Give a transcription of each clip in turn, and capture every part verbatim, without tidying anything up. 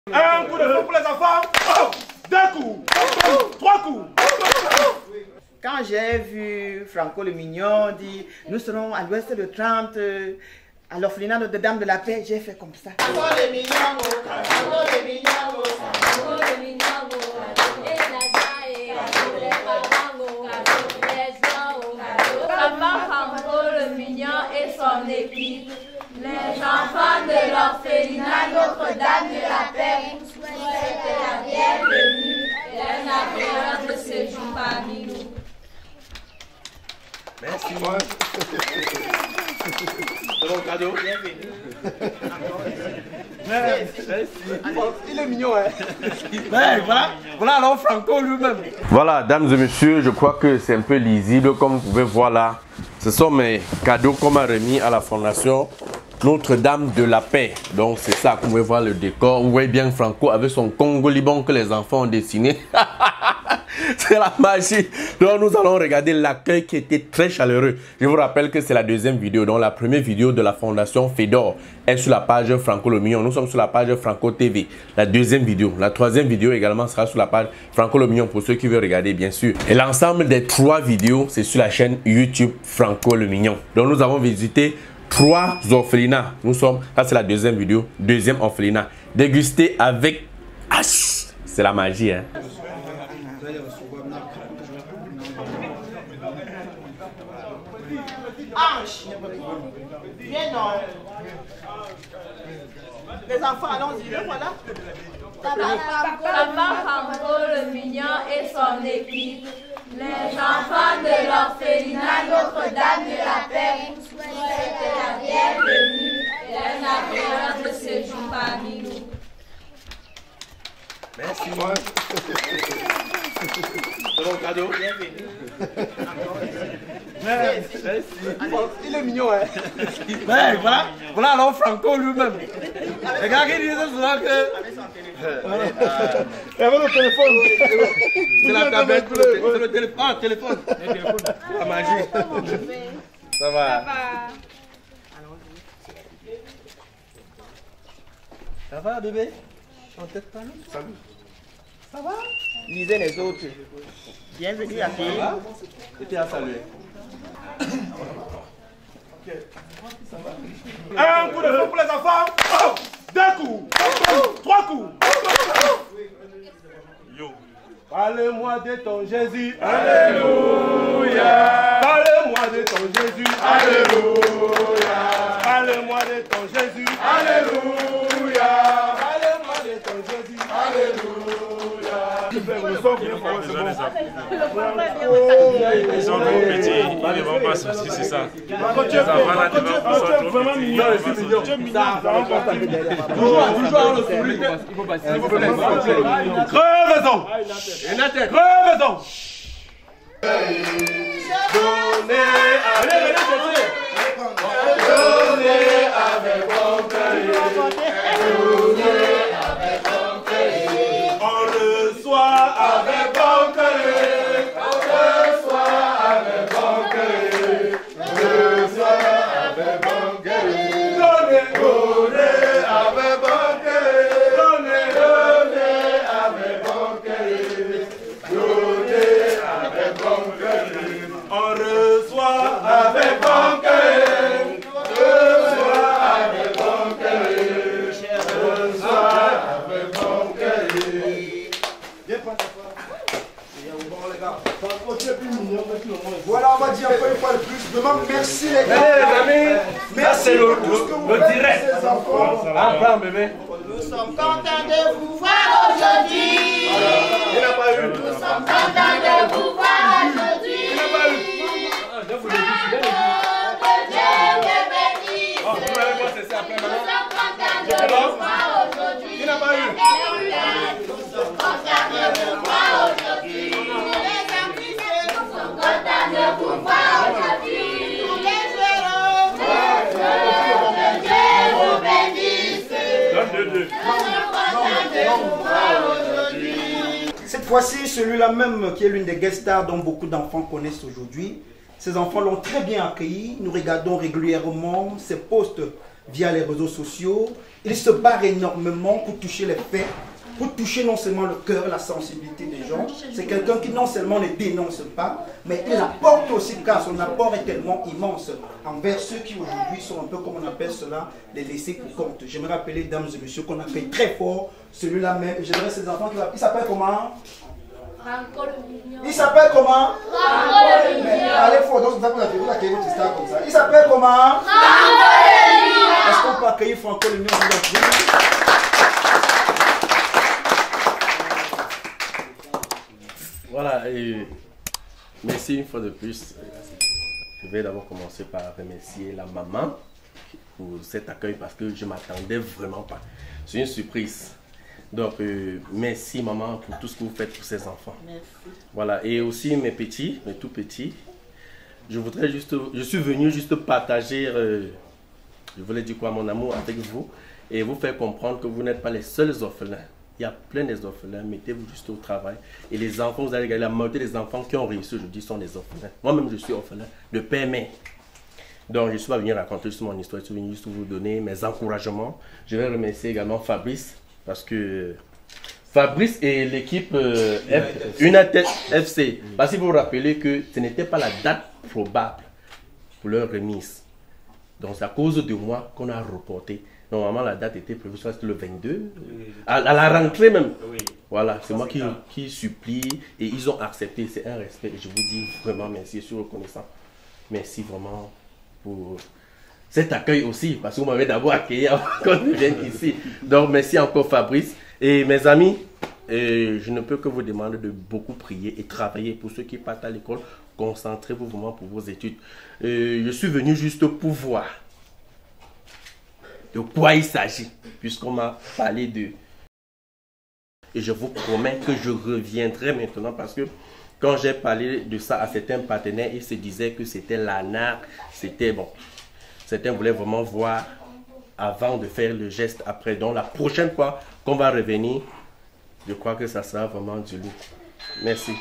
Un coup de feu pour les enfants. Oh, deux coups. Trois coups. Quand j'ai vu Franco le Mignon dire nous serons à l'ouest de Trente à l'orphelinat Notre-Dame de la Paix, j'ai fait comme ça. Franco le Mignon, Franco le Mignon, Franco le Mignon, Franco le Mignon et son équipe, les enfants de l'orphelinat Notre-Dame de la Paix vous souhaitent la bienvenue et un agréable séjour parmi nous. Merci. C'est mon cadeau. Merci. Il est mignon, hein. Ouais, voilà, voilà alors Franco lui-même. Voilà, dames et messieurs, je crois que c'est un peu lisible comme vous pouvez voir là. Ce sont mes cadeaux qu'on m'a remis à la fondation Notre-Dame de la Paix. Donc c'est ça que vous pouvez voir le décor. Vous voyez bien Franco avec son Congo Liban que les enfants ont dessiné. C'est la magie. Donc nous allons regarder l'accueil qui était très chaleureux. Je vous rappelle que c'est la deuxième vidéo. Donc la première vidéo de la fondation Fedor est sur la page Franco le Mignon. Nous sommes sur la page Franco T V. La deuxième vidéo, la troisième vidéo également sera sur la page Franco le Mignon pour ceux qui veulent regarder bien sûr. Et l'ensemble des trois vidéos, c'est sur la chaîne YouTube Franco le Mignon. Donc nous avons visité trois orphelinats. Nous sommes, là c'est la deuxième vidéo, deuxième orphelinat. Dégusté avec H. C'est la magie, hein. Ange, viens donc. Les enfants, allons-y, voilà. Papa Franco le Mignon et son équipe, les enfants de l'orphelinat Notre-Dame de la Paix vous souhaitent la bienvenue et un agréable séjour parmi nous. Merci. C'est mon cadeau. Merci. Merci. Il est mignon, hein. Ouais, voilà, voilà alors Franco lui-même. Les gars qui disent souvent que. Il y avait le téléphone. C'est la tablette, c'est le téléphone. Ah, téléphone. La magie. Ça va. Ça va, bébé? On tête pas là? Salut. Ça va? Lisez les autres. Bienvenue à qui? Et puis à saluer. Un coup de feu pour les enfants. Oh, deux coups. Trois coups. Yo. Parle-moi de ton Jésus. Alléluia. Parle-moi de ton Jésus. Alléluia. Parle-moi de ton Jésus. Alléluia. Parle-moi de ton Jésus. Alléluia. Ils sont trop petits, ils ne vont pas sortir, c'est ça. Les enfants là devant sont trop petits, ils ne vont pas sortir. Crevaison! Crevaison! Donnez avec Donnez avec bon cœur. On reçoit avec bon cœur. On reçoit avec bon cœur. On reçoit avec bon cœur. Donnez, donnez avec bon cœur. Donnez, donnez avec bon cœur. Donnez avec bon cœur. On reçoit avec bon cœur. On reçoit avec bon cœur. On reçoit avec bon cœur. Voilà, on va dire un peu une fois de plus. Je demande merci les gars. Les amis, merci le, pour tout ce que vous le faites direct. pour ces enfants. Après, bébé. Nous sommes contents de vous voir aujourd'hui. Il n'a pas eu. Nous sommes contents de vous voir aujourd'hui. Il n'a pas eu. Que Dieu te bénisse. Oh, vous m'avez pas cessé après Nous maintenant. sommes contents de vous voir aujourd'hui. Il n'a pas eu. Nous sommes contents de vous voir aujourd'hui. Les amis, nous sommes contents de vous voir aujourd'hui. Nous les verrons. Que Dieu vous bénisse. Donne deux, deux. Nous sommes contents de vous voir aujourd'hui. Cette fois-ci, celui-là même qui est l'une des guest stars dont beaucoup d'enfants connaissent aujourd'hui. Ces enfants l'ont très bien accueilli. Nous regardons régulièrement ses posts via les réseaux sociaux. Il se barre énormément pour toucher les faits, pour toucher non seulement le cœur, la sensibilité des gens. C'est quelqu'un qui non seulement ne dénonce pas, mais il apporte aussi, car son apport est tellement immense envers ceux qui aujourd'hui sont un peu, comme on appelle cela, les laissés pour compte. J'aimerais rappeler, dames et messieurs, qu'on accueille très fort celui-là même. J'aimerais ces enfants qui il s'appelle comment? Franco le Mignon. Il s'appelle comment? Franco le Mignon. Allez fort, donc vous accueillez votre histoire comme ça. Il s'appelle comment? Franco le Mignon. Est-ce qu'on peut accueillir Franco le Mignon? Voilà, et merci une fois de plus. Je vais d'abord commencer par remercier la maman pour cet accueil parce que je ne m'attendais vraiment pas. C'est une surprise. Donc, euh, merci maman pour tout ce que vous faites pour ces enfants. Merci. Voilà, et aussi mes petits, mes tout petits. Je voudrais juste, je suis venu juste partager, euh, je voulais dire quoi, mon amour avec vous et vous faire comprendre que vous n'êtes pas les seuls orphelins. Il y a plein d'orphelins, mettez-vous juste au travail. Et les enfants, vous allez regarder, la majorité des enfants qui ont réussi aujourd'hui sont des orphelins. Moi-même, je suis orphelin de père et mère. Donc, je ne suis pas venu raconter juste mon histoire, je suis venu juste vous donner mes encouragements. Je vais remercier également Fabrice, parce que Fabrice et l'équipe euh, United F C, parce que vous vous rappelez que ce n'était pas la date probable pour leur remise. Donc, c'est à cause de moi qu'on a reporté. Normalement, la date était prévue, c'était le vingt-deux, à, à la rentrée même. Oui. Voilà, c'est moi qui, qui supplie et ils ont accepté. C'est un respect et je vous dis vraiment merci, je suis reconnaissant. Merci vraiment pour cet accueil aussi, parce que vous m'avez d'abord accueilli avant qu'on ne vienne ici. Donc, merci encore Fabrice. Et mes amis, et je ne peux que vous demander de beaucoup prier et travailler. Pour ceux qui partent à l'école, concentrez-vous vraiment pour vos études. Et je suis venu juste pour voir de quoi il s'agit, puisqu'on m'a parlé de... Et je vous promets que je reviendrai maintenant, parce que quand j'ai parlé de ça à certains partenaires, ils se disaient que c'était l'arnaque, c'était bon. Certains voulaient vraiment voir avant de faire le geste après. Donc la prochaine fois qu'on va revenir, je crois que ça sera vraiment du lourd. Merci.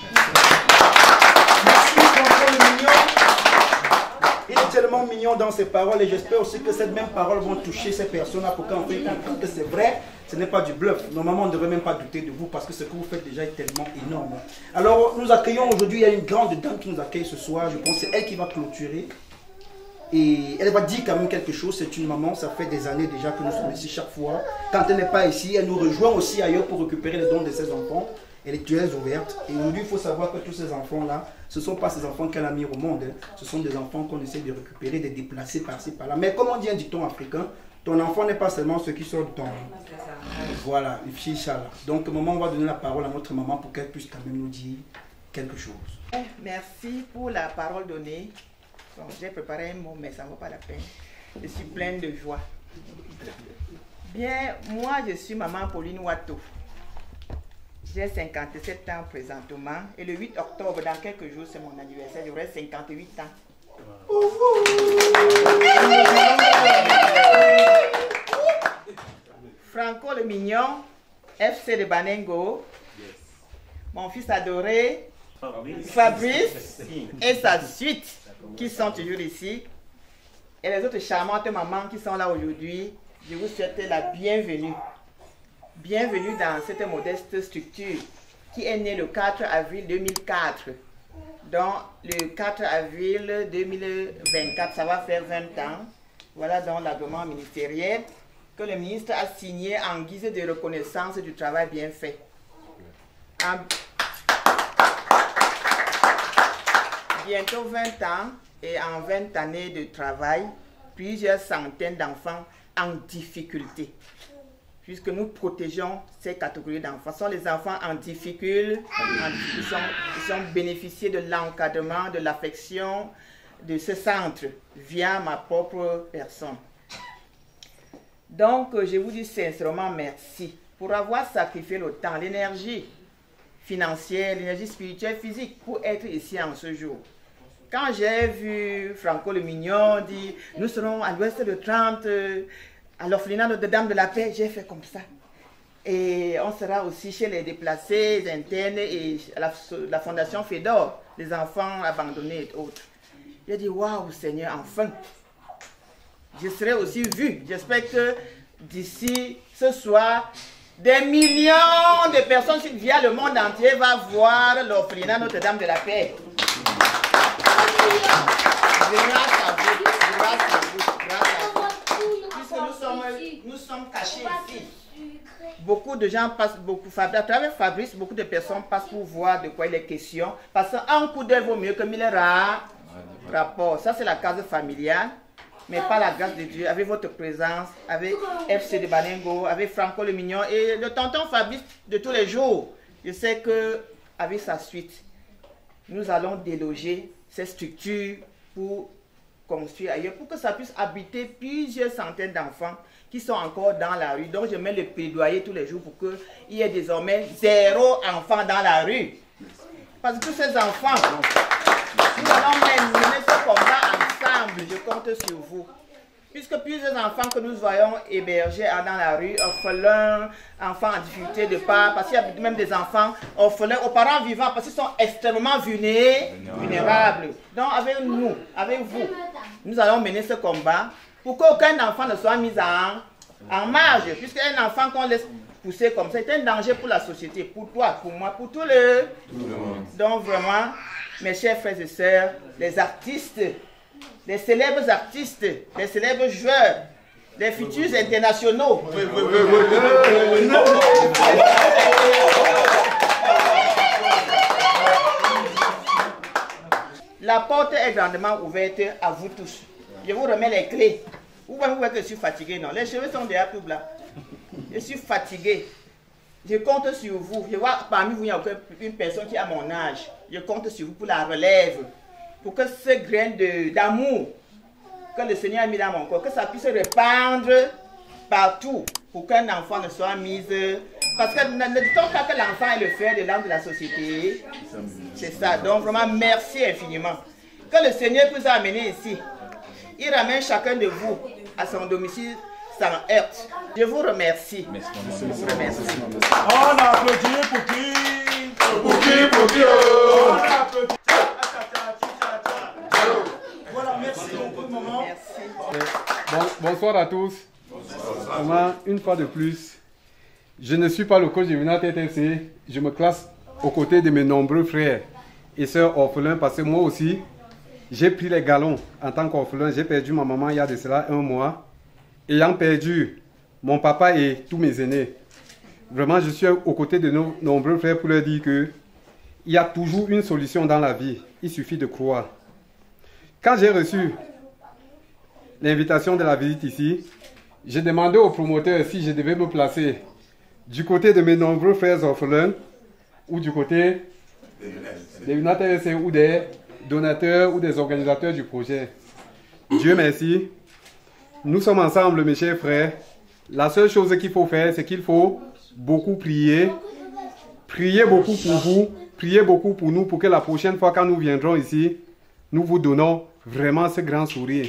Merci, Franco le Mignon. Il est tellement mignon dans ses paroles et j'espère aussi que ces mêmes paroles vont toucher ces personnes-là pour qu'on puisse comprendre que c'est vrai, ce n'est pas du bluff. Normalement, on ne devrait même pas douter de vous parce que ce que vous faites déjà est tellement énorme. Alors, nous accueillons aujourd'hui, il y a une grande dame qui nous accueille ce soir. Je pense que c'est elle qui va clôturer. Et elle va dire quand même quelque chose. C'est une maman, ça fait des années déjà que nous sommes ici chaque fois. Quand elle n'est pas ici, elle nous rejoint aussi ailleurs pour récupérer les dons de ses enfants. Elle est très ouverte. Et aujourd'hui, il faut savoir que tous ces enfants-là, ce ne sont pas ces enfants qu'elle a mis au monde. Hein. Ce sont des enfants qu'on essaie de récupérer, de déplacer par-ci, par-là. Mais comme on dit un dicton africain, ton enfant n'est pas seulement ce qui sort de ton... Voilà, Inch'Allah. Donc, maman, on va donner la parole à notre maman pour qu'elle puisse quand même nous dire quelque chose. Merci pour la parole donnée. Bon, j'ai préparé un mot, mais ça ne vaut pas la peine. Je suis pleine de joie. Bien, moi, je suis maman Pauline Watteau. J'ai cinquante-sept ans présentement. Et le huit octobre, dans quelques jours, c'est mon anniversaire. J'aurai cinquante-huit ans. Franco le Mignon, F C de Banengo. Mon fils adoré, Fabrice et sa suite, qui sont toujours ici. Et les autres charmantes mamans qui sont là aujourd'hui, je vous souhaite la bienvenue. Bienvenue dans cette modeste structure qui est née le quatre avril deux mille quatre. Donc le quatre avril deux mille vingt-quatre, ça va faire vingt ans. Voilà donc l'agrément ministériel que le ministre a signé en guise de reconnaissance du travail bien fait. En bientôt vingt ans et en vingt années de travail, plusieurs centaines d'enfants en difficulté. Puisque nous protégeons ces catégories d'enfants. Ce sont les enfants en difficulté, qui sont, qui sont bénéficiés de l'encadrement, de l'affection de ce centre via ma propre personne. Donc, je vous dis sincèrement merci pour avoir sacrifié le temps, l'énergie financière, l'énergie spirituelle, physique pour être ici en ce jour. Quand j'ai vu Franco le Mignon dire « Nous serons à l'ouest de trente, à l'orphelinat de Dame de la Paix », j'ai fait comme ça. Et on sera aussi chez les déplacés internes et la, la fondation Fédor, les enfants abandonnés et autres. J'ai dit « Waouh Seigneur, enfin !» je serai aussi vu. J'espère que d'ici ce soir, des millions de personnes via le monde entier vont voir l'orphelinat Notre-Dame de la Paix. Grâce à vous, grâce à vous, grâce à vous. Puisque nous sommes, nous sommes cachés ici. Beaucoup de gens passent, beaucoup, à travers Fabrice, beaucoup de personnes passent pour voir de quoi il est question. Parce qu'un coup d'œil vaut mieux que mille rapports. Ça, c'est la case familiale. Mais par la grâce de Dieu, avec votre présence, avec F C de Baningo, avec Franco le Mignon et le tonton Fabrice de tous les jours, je sais qu'avec sa suite, nous allons déloger ces structures pour construire ailleurs, pour que ça puisse habiter plusieurs centaines d'enfants qui sont encore dans la rue. Donc je mets le plaidoyer tous les jours pour qu'il y ait désormais zéro enfant dans la rue. Parce que tous ces enfants, nous allons même mener ce combat ensemble, je compte sur vous. Puisque plusieurs enfants que nous voyons hébergés dans la rue, orphelins, enfants en difficulté de part, parce qu'il y a même des enfants orphelins aux parents vivants, parce qu'ils sont extrêmement vulnérables. Donc avec nous, avec vous, nous allons mener ce combat pour qu'aucun enfant ne soit mis en, en marge. Puisqu'un enfant qu'on laisse pousser comme ça, c'est un danger pour la société, pour toi, pour moi, pour tout le, tout le monde. Donc vraiment, mes chers frères et sœurs, les artistes, les célèbres artistes, les célèbres joueurs, les futurs internationaux. Oui, oui, oui, oui, oui, oui. La porte est grandement ouverte à vous tous. Je vous remets les clés. Vous voyez, vous voyez que je suis fatigué, non? Les cheveux sont déjà tout blancs. Je suis fatigué. Je compte sur vous. Je vois parmi vous, il y a une personne qui a mon âge. Je compte sur vous pour la relève. Pour que ce grain d'amour que le Seigneur a mis dans mon corps, que ça puisse se répandre partout. Pour qu'un enfant ne soit mis... Parce que ne dit-on pas que l'enfant est le fer de l'âme de la société? C'est ça. Donc vraiment, merci infiniment. Que le Seigneur vous a amené ici. Il ramène chacun de vous à son domicile sans heurte. Je vous remercie. Merci. Je vous remercie. On a applaudi pour qui? Pour qui? Pour qui? On a applaudi. Voilà, merci beaucoup, maman. Merci. Bon, bonsoir à tous. Bonsoir. Vraiment, une fois de plus, je ne suis pas le coach de United F C. Je me classe aux côtés de mes nombreux frères et sœurs orphelins parce que moi aussi, j'ai pris les galons en tant qu'orphelin. J'ai perdu ma maman il y a de cela un mois. Ayant perdu mon papa et tous mes aînés. Vraiment, je suis aux côtés de nos nombreux frères pour leur dire que il y a toujours une solution dans la vie. Il suffit de croire. Quand j'ai reçu l'invitation de la visite ici, j'ai demandé au promoteur si je devais me placer du côté de mes nombreux frères orphelins ou du côté des United F C ou des donateurs ou des organisateurs du projet. Dieu merci. Nous sommes ensemble, mes chers frères. La seule chose qu'il faut faire, c'est qu'il faut beaucoup prier. Priez beaucoup pour vous. Priez beaucoup pour nous, pour que la prochaine fois, quand nous viendrons ici, nous vous donnons vraiment ce grand sourire.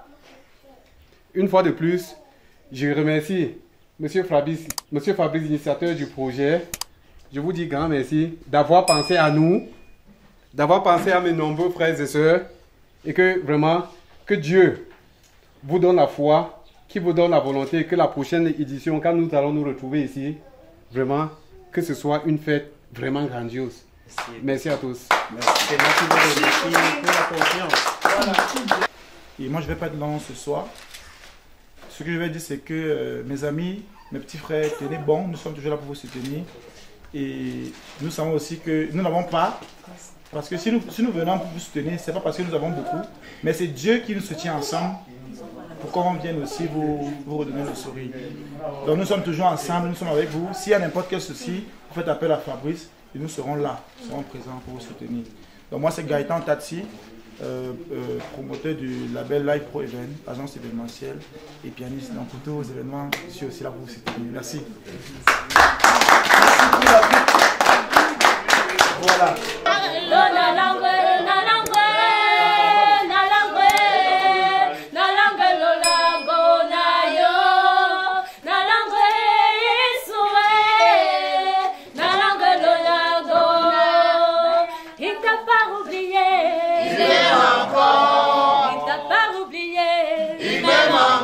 Une fois de plus, je remercie M. Fabrice, M. Fabrice, initiateur du projet. Je vous dis grand merci d'avoir pensé à nous, d'avoir pensé à mes nombreux frères et sœurs, et que vraiment, que Dieu vous donne la foi, qui vous donne la volonté, que la prochaine édition, quand nous allons nous retrouver ici, vraiment, que ce soit une fête vraiment grandiose. Merci, merci à tous. Merci, merci pour la confiance. Et moi, je ne vais pas être long ce soir. Ce que je vais dire, c'est que euh, mes amis, mes petits frères, tenez bon, nous sommes toujours là pour vous soutenir. Et nous savons aussi que nous n'avons pas, parce que si nous, si nous venons pour vous soutenir, ce n'est pas parce que nous avons beaucoup, mais c'est Dieu qui nous soutient ensemble pour qu'on vienne aussi vous, vous redonner le sourire. Donc nous sommes toujours ensemble, nous sommes avec vous. S'il y a n'importe quel souci, vous faites appel à Fabrice et nous serons là, nous serons présents pour vous soutenir. Donc moi c'est Gaëtan Tati, euh, euh, promoteur du label Live Pro Event, agence événementielle et pianiste. Donc pour tous vos événements, je suis aussi là pour vous soutenir. Merci. Voilà. Il t'a pas oublié, il m'aime encore.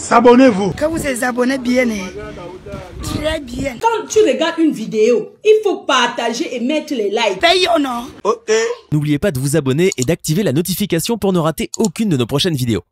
Abonnez-vous. Que vous vous abonnez bien. Très bien. Quand tu regardes une vidéo, il faut partager et mettre les likes. Paye ou non? Ok. N'oubliez pas de vous abonner et d'activer la notification pour ne rater aucune de nos prochaines vidéos.